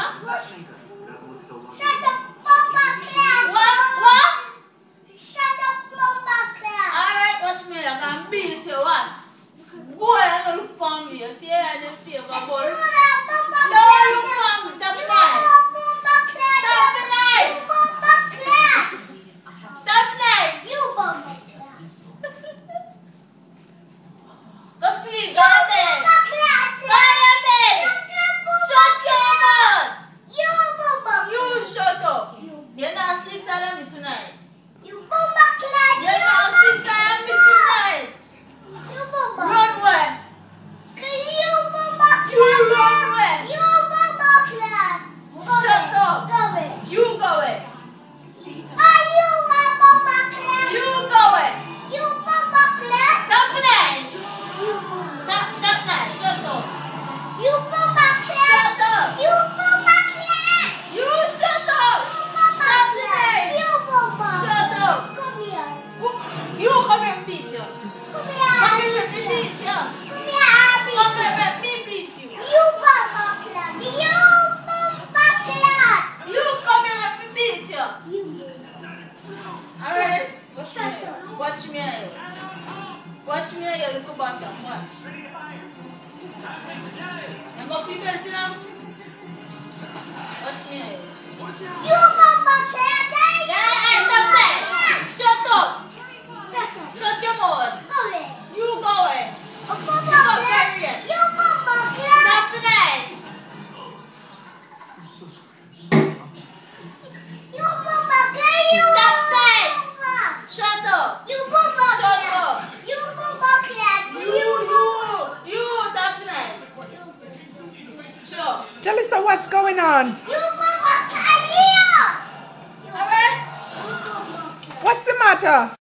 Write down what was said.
Shut up, Bomba Clan! What? Shut up, Bomba Clan! Alright, watch me. I can beat you. Watch. Boy, I'm going to look for me. You see, I didn't feel my boy. You are Bomba No, Clan! look for me. Tap You the knife. are Bomba Clan! Tap the knife. You Bomba Clan! Tap the knife. You Bomba Clan! Go sleep. Go You to bed. Bomba Clan! Go to bed. Shut your mouth. You Bomba Clan! You shut up. You're not sleep silent me tonight. You Bomba Clan! You're not sleep silent me tonight. You Bomba Run where? You Bomba You Clan! run where? You Bomba Clan! Shut up. Go away! You go away. Are you a Bomba Clan? You go away. You Bomba Clan? Tap the knife. Tap knife. Shut up. You Bomba Clan? Shut up. You Bomba Clan? You shut up. Tap the knife. You Bomba! Shut up. Come here! You come here and beat you. Come here! Come here and beat you. Come here, Abby! Come here and let me beat you. You Bomba Clan! You Bomba Clan! You come here and let me beat you. You Alright? Watch me here. Watch me here, look about them. Watch. I'm going to feel better now. Watch me here. You Bomba Clan! Yeah, stop that. Shut up. Shut up! Shut your mouth. Go away! You go away. You Bomba Clan! You Bomba Clan! Stop the knife. You Bomba Clan! You Stop that. Bomba! Shut up. You Bomba Shut Clan! up. You Bomba Clan! You, tap the knife. Sure. Jalissa, what's going on? You Bomba Clan! You! Alright? What's the matter?